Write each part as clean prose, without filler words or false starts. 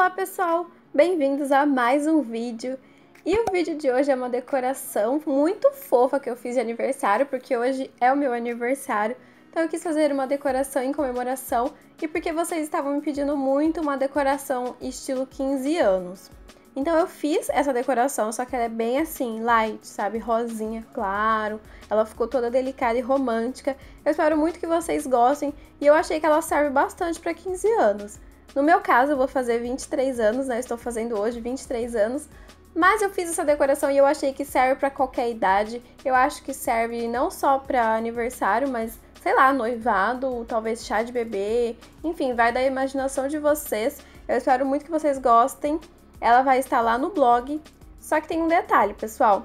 Olá pessoal, bem-vindos a mais um vídeo. E o vídeo de hoje é uma decoração muito fofa que eu fiz de aniversário, porque hoje é o meu aniversário. Então eu quis fazer uma decoração em comemoração e porque vocês estavam me pedindo muito uma decoração estilo 15 anos. Então eu fiz essa decoração, só que ela é bem assim, light, sabe? Rosinha, claro. Ela ficou toda delicada e romântica. Eu espero muito que vocês gostem e eu achei que ela serve bastante para 15 anos. No meu caso, eu vou fazer 23 anos, né? Estou fazendo hoje 23 anos. Mas eu fiz essa decoração e eu achei que serve para qualquer idade. Eu acho que serve não só para aniversário, mas, sei lá, noivado, talvez chá de bebê. Enfim, vai da imaginação de vocês. Eu espero muito que vocês gostem. Ela vai estar lá no blog. Só que tem um detalhe, pessoal.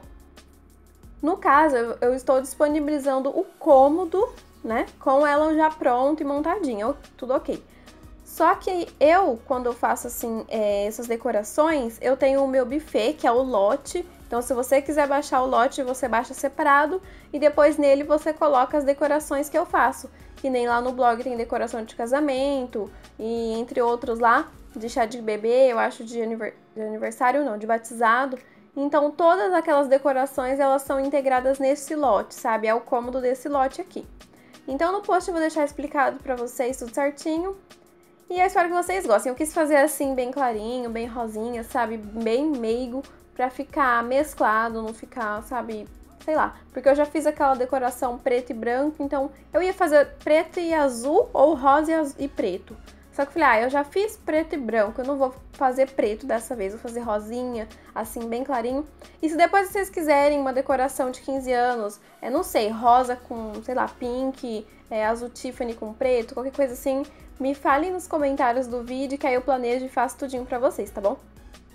No caso, eu estou disponibilizando o cômodo, né? Com ela já pronta e montadinha. Tudo ok. Só que quando eu faço assim, essas decorações, eu tenho o meu buffet, que é o lote. Então, se você quiser baixar o lote, você baixa separado e depois nele você coloca as decorações que eu faço. Que nem lá no blog tem decoração de casamento e entre outros lá, de chá de bebê, eu acho de aniversário não, de batizado. Então, todas aquelas decorações, elas são integradas nesse lote, sabe? É o cômodo desse lote aqui. Então, no post eu vou deixar explicado pra vocês tudo certinho. E eu espero que vocês gostem. Eu quis fazer assim, bem clarinho, bem rosinha, sabe? Bem meigo, pra ficar mesclado, não ficar, sabe? Sei lá. Porque eu já fiz aquela decoração preto e branco, então eu ia fazer preto e azul ou rosa e preto. Só que eu falei, eu já fiz preto e branco, eu não vou fazer preto dessa vez, vou fazer rosinha, assim, bem clarinho. E se depois vocês quiserem uma decoração de 15 anos, não sei, rosa com, sei lá, pink, azul Tiffany com preto, qualquer coisa assim, me falem nos comentários do vídeo que aí eu planejo e faço tudinho pra vocês, tá bom?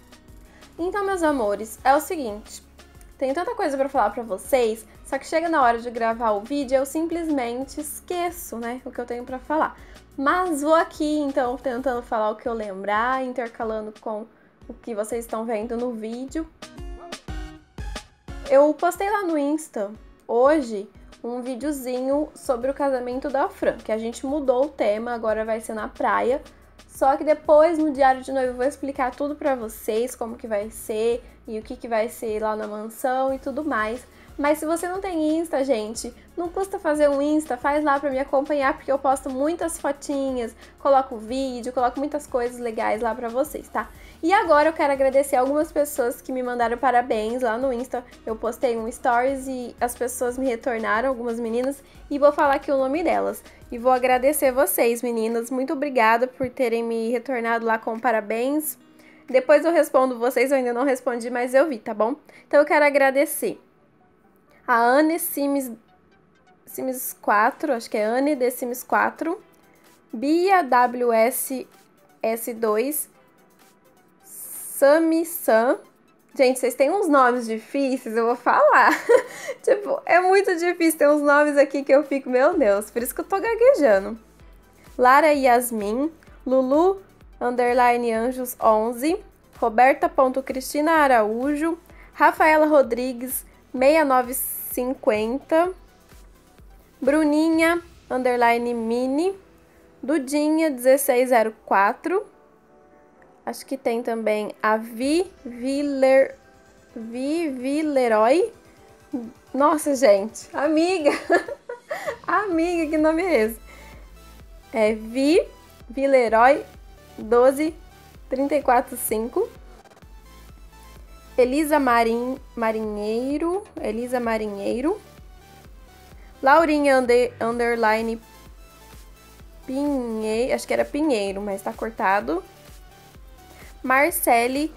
Então, meus amores, é o seguinte, tem tanta coisa pra falar pra vocês, só que chega na hora de gravar o vídeo eu simplesmente esqueço, né, o que eu tenho pra falar. Mas vou aqui, então, tentando falar o que eu lembrar, intercalando com o que vocês estão vendo no vídeo. Eu postei lá no Insta, hoje, um videozinho sobre o casamento da Fran, que a gente mudou o tema, agora vai ser na praia. Só que depois, no diário de noivo, eu vou explicar tudo pra vocês, como que vai ser e o que vai ser lá na mansão e tudo mais. Mas se você não tem Insta, gente, não custa fazer um Insta, faz lá pra me acompanhar, porque eu posto muitas fotinhas, coloco vídeo, coloco muitas coisas legais lá pra vocês, tá? E agora eu quero agradecer algumas pessoas que me mandaram parabéns lá no Insta. Eu postei um stories e as pessoas me retornaram, algumas meninas, e vou falar aqui o nome delas. E vou agradecer vocês, meninas, muito obrigada por terem me retornado lá com parabéns. Depois eu respondo vocês, eu ainda não respondi, mas eu vi, tá bom? Então eu quero agradecer a Anne Sims 4, acho que é Anne de Sims 4, Bia WSS2, Sami Sam. Gente, vocês têm uns nomes difíceis, eu vou falar. Tipo, é muito difícil, tem uns nomes aqui que eu fico, meu Deus, por isso que eu tô gaguejando. Lara Yasmin, Lulu _Anjos 11, Roberta.Cristina Araújo, Rafaela Rodrigues 6950, Bruninha _Mini, Dudinha 1604, acho que tem também a Villeroy. Nossa, gente, amiga, amiga, que nome é esse? É Villeroy 12345. Elisa Marinheiro, Laurinha Pinheiro, acho que era Pinheiro, mas tá cortado. Marcele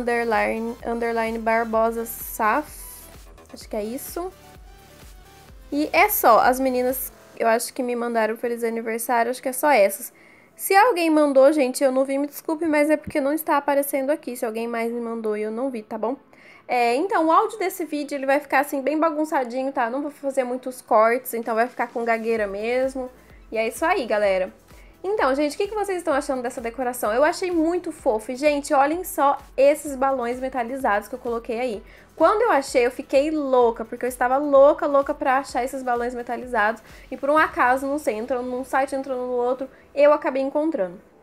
Barbosa Saf, acho que é isso. E é só, as meninas, eu acho que me mandaram feliz aniversário, acho que é só essas. Se alguém mandou, gente, eu não vi, me desculpe, mas é porque não está aparecendo aqui. Se alguém mais me mandou e eu não vi, tá bom? Então, o áudio desse vídeo, ele vai ficar assim, bem bagunçadinho, tá? Não vou fazer muitos cortes, então vai ficar com gagueira mesmo. E é isso aí, galera. Então, gente, o que vocês estão achando dessa decoração? Eu achei muito fofo. E, gente, olhem só esses balões metalizados que eu coloquei aí. Quando eu achei, eu fiquei louca, porque eu estava louca pra achar esses balões metalizados. E por um acaso, não sei, entrando num site, entrando no outro, eu acabei encontrando.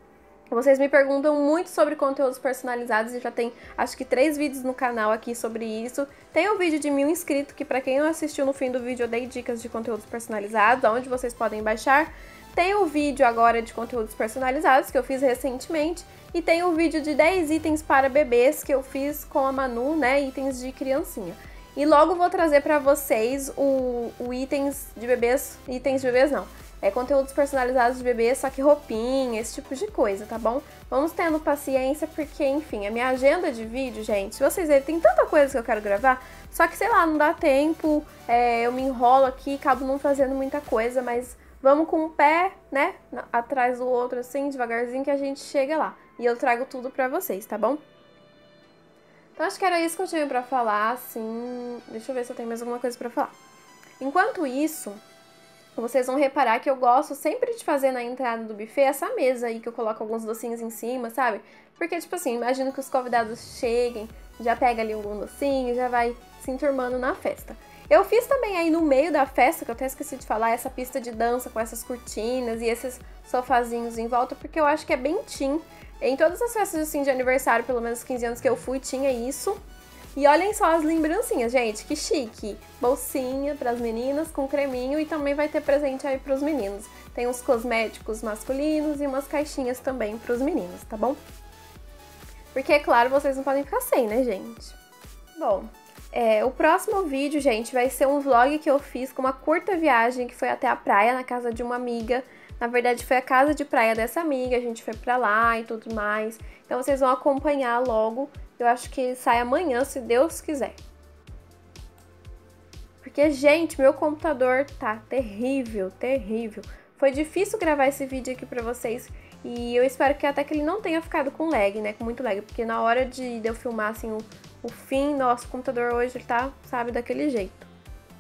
Vocês me perguntam muito sobre conteúdos personalizados e já tem, acho que 3 vídeos no canal aqui sobre isso. Tem o vídeo de 1000 inscritos, que pra quem não assistiu no fim do vídeo eu dei dicas de conteúdos personalizados, onde vocês podem baixar. Tem o vídeo agora de conteúdos personalizados, que eu fiz recentemente. E tem o vídeo de 10 itens para bebês, que eu fiz com a Manu, né, itens de criancinha. E logo vou trazer pra vocês o itens de bebês não. Conteúdos personalizados de bebê, só que roupinha, esse tipo de coisa, tá bom? Vamos tendo paciência, porque, enfim, a minha agenda de vídeo, gente, se vocês verem, tem tanta coisa que eu quero gravar, só que, sei lá, não dá tempo, eu me enrolo aqui, acabo não fazendo muita coisa, mas vamos com um pé, né, atrás do outro, assim, devagarzinho, que a gente chega lá. E eu trago tudo pra vocês, tá bom? Então, acho que era isso que eu tinha pra falar, assim... Deixa eu ver se eu tenho mais alguma coisa pra falar. Enquanto isso... Vocês vão reparar que eu gosto sempre de fazer na entrada do buffet essa mesa aí que eu coloco alguns docinhos em cima, sabe? Porque, tipo assim, imagino que os convidados cheguem, já pega ali algum docinho, já vai se enturmando na festa. Eu fiz também aí no meio da festa, que eu até esqueci de falar, essa pista de dança com essas cortinas e esses sofazinhos em volta, porque eu acho que é bem teen. Em todas as festas assim, de aniversário, pelo menos 15 anos que eu fui, tinha isso. E olhem só as lembrancinhas, gente, que chique. Bolsinha pras meninas com creminho e também vai ter presente aí pros meninos. Tem uns cosméticos masculinos e umas caixinhas também pros meninos, tá bom? Porque, é claro, vocês não podem ficar sem, né, gente? Bom, o próximo vídeo, gente, vai ser um vlog que eu fiz com uma curta viagem que foi até a praia, na casa de uma amiga. Na verdade, foi a casa de praia dessa amiga, a gente foi pra lá e tudo mais. Então, vocês vão acompanhar logo. Eu acho que sai amanhã, se Deus quiser. Porque, gente, meu computador tá terrível, terrível. Foi difícil gravar esse vídeo aqui pra vocês. E eu espero que até que ele não tenha ficado com lag, né? Com muito lag. Porque na hora de eu filmar, assim, o fim, nosso computador hoje, ele tá, sabe, daquele jeito.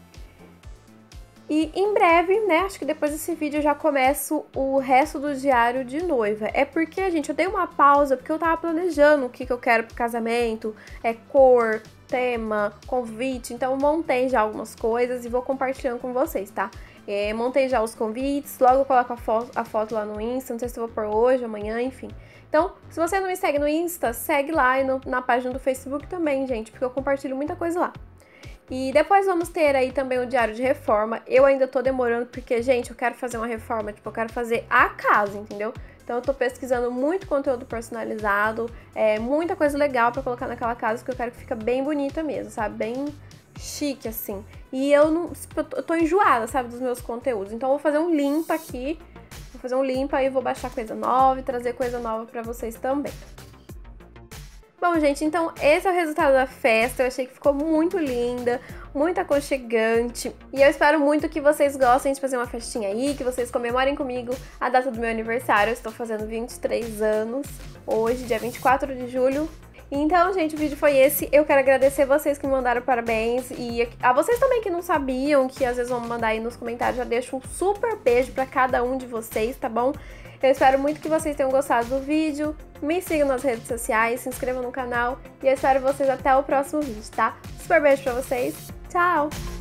E em breve, né, acho que depois desse vídeo eu já começo o resto do diário de noiva. É porque, gente, eu dei uma pausa porque eu tava planejando o que eu quero pro casamento, cor, tema, convite. Então eu montei já algumas coisas e vou compartilhando com vocês, tá? Montei já os convites, logo eu coloco a foto lá no Insta, não sei se eu vou pôr hoje, amanhã, enfim. Então, se você não me segue no Insta, segue lá e na página do Facebook também, gente, porque eu compartilho muita coisa lá. E depois vamos ter aí também o diário de reforma. Eu ainda tô demorando porque, gente, eu quero fazer uma reforma, tipo, eu quero fazer a casa, entendeu? Então eu tô pesquisando muito conteúdo personalizado, muita coisa legal pra colocar naquela casa, que eu quero que fique bem bonita mesmo, sabe? Bem chique, assim. E eu tô enjoada, sabe, dos meus conteúdos. Então eu vou fazer um limpa aqui, e vou baixar coisa nova e trazer coisa nova pra vocês também. Bom, gente, então esse é o resultado da festa. Eu achei que ficou muito linda, muito aconchegante. E eu espero muito que vocês gostem de fazer uma festinha aí, que vocês comemorem comigo a data do meu aniversário. Eu estou fazendo 23 anos hoje, dia 24 de julho. Então, gente, o vídeo foi esse. Eu quero agradecer vocês que me mandaram parabéns e a vocês também que não sabiam, que às vezes vão me mandar aí nos comentários. Já deixo um super beijo pra cada um de vocês, tá bom? Eu espero muito que vocês tenham gostado do vídeo. Me sigam nas redes sociais, se inscrevam no canal e eu espero vocês até o próximo vídeo, tá? Super beijo pra vocês. Tchau!